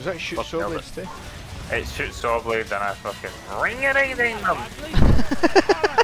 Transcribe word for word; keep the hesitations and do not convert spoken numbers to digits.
Does that shoot Fucking saw hell, blades too? It shoots saw blades and I fucking ring it ding them.